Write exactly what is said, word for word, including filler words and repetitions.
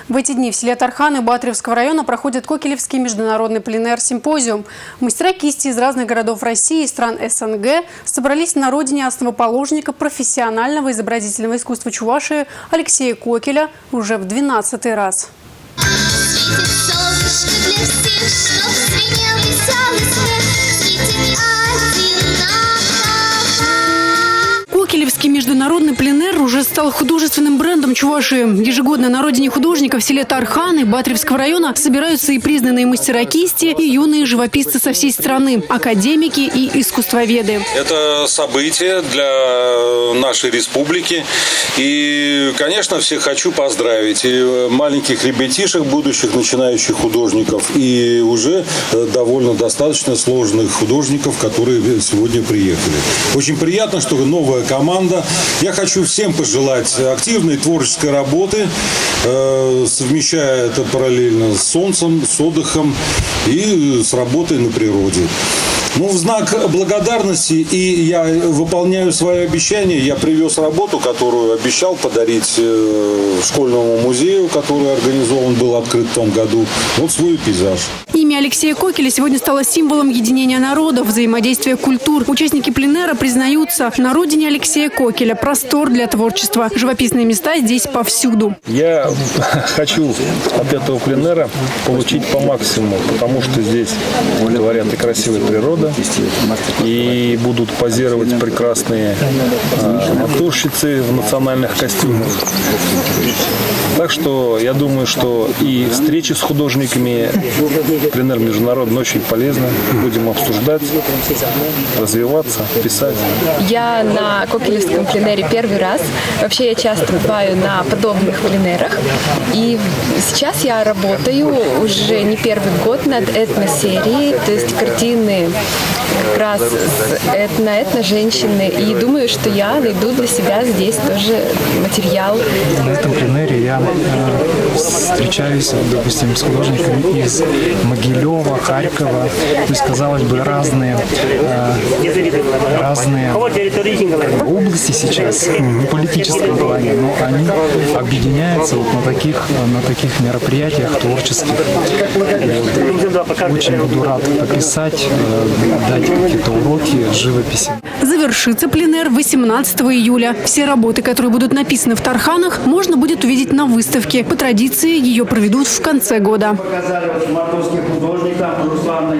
В эти дни в селе Тарханы Батревского района проходит Кокелевский международный пленэр-симпозиум. Мастера кисти из разных городов России и стран СНГ собрались на родине основоположника профессионального изобразительного искусства Чувашии Алексея Кокеля уже в двенадцатый раз. Кокелевский международный пленэр уже стал художественным брендом Чувашии. Ежегодно на родине художников в селе Тарханы Батревского района собираются и признанные мастера кисти, и юные живописцы со всей страны, академики и искусствоведы. Это событие для нашей республики. И, конечно, всех хочу поздравить. И маленьких ребятишек, будущих начинающих художников, и уже довольно достаточно сложных художников, которые сегодня приехали. Очень приятно, что новая команда. Я хочу всем пожелать активной творческой работы, э, совмещая это параллельно с солнцем, с отдыхом и с работой на природе. Ну, в знак благодарности, и я выполняю свои обещания, я привез работу, которую обещал подарить школьному музею, который организован был, открыт в том году. Вот свой пейзаж. Имя Алексея Кокеля сегодня стало символом единения народов, взаимодействия культур. Участники пленэра признаются, на родине Алексея Кокеля простор для творчества. Живописные места здесь повсюду. Я хочу от этого пленэра получить по максимуму, потому что здесь говорят и красивая природа, и будут позировать прекрасные э, натурщицы в национальных костюмах. Так что я думаю, что и встречи с художниками, пленэр международный, очень полезно. Будем обсуждать, развиваться, писать. Я на Кокелевском пленэре первый раз. Вообще я часто бываю на подобных пленэрах. И сейчас я работаю уже не первый год над этносерией, то есть картины как раз с этно-этно-женщины. И думаю, что я найду для себя здесь тоже материал. На этом пленэре я э, встречаюсь, допустим, с художниками из Могилева, Харькова. То есть, казалось бы, разные, э, разные области сейчас в политическом плане, но они объединяются вот на таких, на таких мероприятиях творческих. Очень буду рад пописать, дать какие-то уроки живописи. Завершится пленэр восемнадцатого июля. Все работы, которые будут написаны в Тарханах, можно будет увидеть на выставке. По традиции ее проведут в конце года.